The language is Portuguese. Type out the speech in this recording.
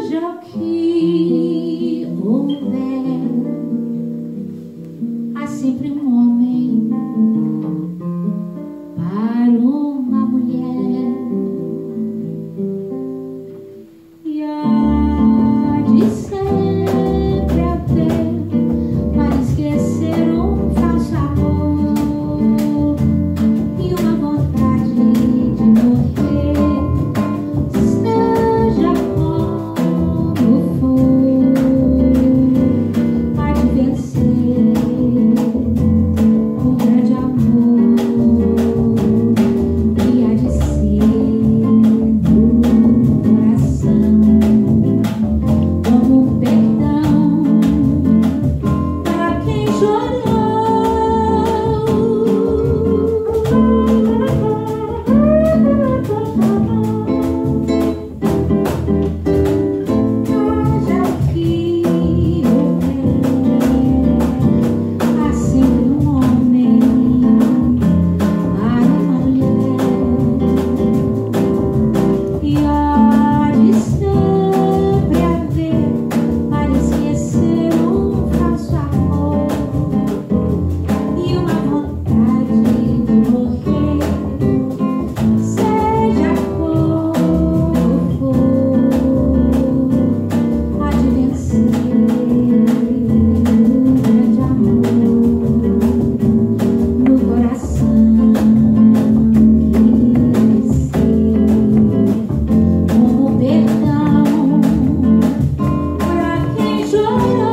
Seja o que houver, há sempre um homem para uma mulher, e há de sempre haver para esquecer um falso amor e uma vontade de morrer. Seja como for, há de vencer o grande amor que há de ser no coração, como perdão para quem chorou. Haja o que houver, há sempre um homem para uma mulher, e há de sempre haver para esquecer um falso amor e uma vontade de morrer. Seja como for, há de vencer o grande amor no coração, que ser como perdão para quem chorou.